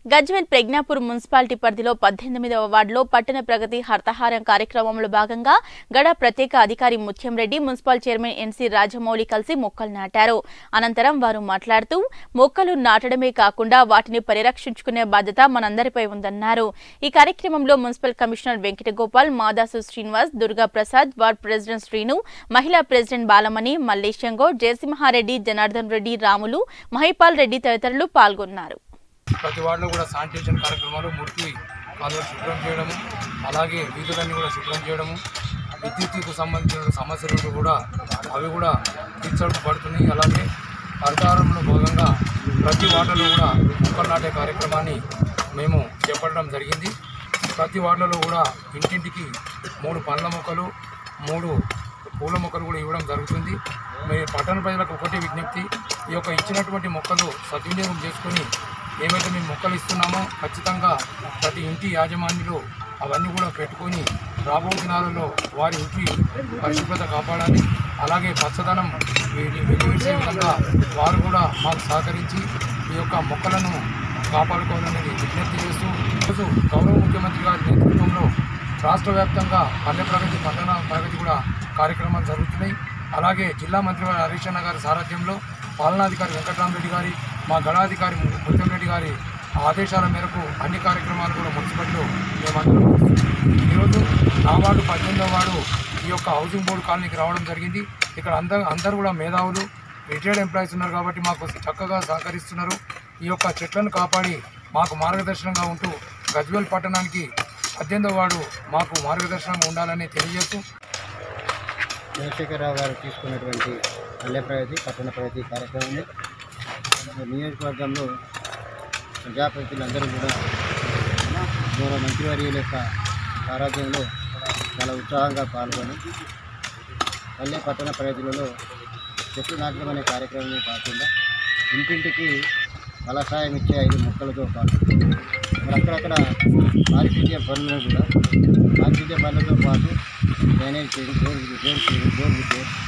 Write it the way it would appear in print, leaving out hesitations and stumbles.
Gajwel Pragnapur municipality పరిధిలో 18వ వార్డులో పట్టణ ప్రగతి హర్తహారం కార్యక్రమంలో భాగంగా గడ ప్రత్యేక అధికారి Muthyamreddy municipal chairman NC Rajamouli కలిసి మొక్కలు నాటారు. అనంతరం వారు మాట్లాడుతూ మొక్కలు నాటడమే కాకుండా వాటిని పరిరక్షించుకునే బాధ్యత మనందరిపై ఉందన్నారు. ఈ కార్యక్రమంలో municipal commissioner Venkatagopal, Madasu Srinivas, Durga Prasad, ward president Srinu, మహిళా ప్రెసిడెంట్ బాలమణి, మల్లేశంగౌడ్, జయసింహారెడ్డి, జనార్దన్ రెడ్డి, రాములు, మహిపాల్ రెడ్డి తదితరులు పాల్గొన్నారు. ప్రతి వార్డులో కూడా శానిటేషన్ కార్యక్రమాలు, మురికి కాలువలు శుభ్రం చేయడము, అలాగే వీధులన్నీ కూడా శుభ్రం చేయడము, విద్యుత్తుకు సంబంధించిన సమస్యలు కూడా అవి కూడా తీర్చబడుతున్నాయి. అలాగే హరితహారంలో భాగంగా ప్రతి వార్డులో కూడా మొక్కలు నాటే కార్యక్రమాన్ని మేము చేపట్టడం జరిగింది. ప్రతి వార్డులో కూడా ఇంటింటికి 3 పండ్ల మొక్కలు, 3 పూల మొక్కలు కూడా ఇవ్వడం జరుగుతుంది. మేము పట్టణ ప్రజలకు ఒకటే విజ్ఞప్తి, ఈ యొక్క ఇచ్చినటువంటి మొక్కలు సద్వినియోగం చేసుకొని ఏవైతే మేము మొక్కలు ఇస్తున్నామో ఖచ్చితంగా ప్రతి ఇంటి యాజమాన్యులు అవన్నీ కూడా పెట్టుకొని రాబో దినాలలో వారి ఇంటి పరిశుభ్రత కాపాడాలి. అలాగే పచ్చదనం వెలివేసే విధంగా వారు కూడా మాకు సహకరించి ఈ యొక్క మొక్కలను కాపాడుకోవాలనేది విజ్ఞప్తి చేస్తూ ఈరోజు గౌరవ ముఖ్యమంత్రి గారి నేతృత్వంలో రాష్ట్ర వ్యాప్తంగా పల్లె ప్రగతి, పట్టణ ప్రగతి కూడా కార్యక్రమాలు జరుగుతున్నాయి. అలాగే జిల్లా మంత్రి హరీష్ అన్న గారి సారథ్యంలో పాలనాధికారి వెంకటరామరెడ్డి గారి, మా గణాధికారి ముత్యంరెడ్డి గారి ఆదేశాల మేరకు అన్ని కార్యక్రమాలు కూడా మున్సిపల్లో మేమందరం ఈరోజు నా వార్డు 18వ వార్డు ఈ యొక్క హౌసింగ్ బోర్డు కాలనీకి రావడం జరిగింది. ఇక్కడ అందరూ కూడా మేధావులు, రిటైర్డ్ ఎంప్లాయీస్ ఉన్నారు కాబట్టి మాకు చక్కగా సహకరిస్తున్నారు. ఈ యొక్క చెట్లను కాపాడి మాకు మార్గదర్శనంగా ఉంటూ గజ్వేల్ పట్టణానికి 18వ వార్డు మాకు మార్గదర్శనంగా ఉండాలని తెలియజేస్తూ చంద్రశేఖరరావు గారు తీసుకున్నటువంటి పల్లె ప్రగతి, పట్టణ ప్రగతి కార్యక్రమాన్ని నియోజకవర్గంలో ప్రజాప్రతినిధులందరూ కూడా గౌరవ మంత్రివర్యుల యొక్క సారథ్యంలో చాలా ఉత్సాహంగా పాల్గొని పల్లె పట్టణ ప్రగతులలో చెట్లు నాటడం అనే కార్యక్రమమే కాకుండా ఇంటింటికి ఫలసాయం ఇచ్చే 5 మొక్కలతో పాటు మరి అక్కడక్కడ పారిశుద్ధ్య పనులతో పాటు డ్రైనేజ్ చేయడం, డోర్ రిపేర్,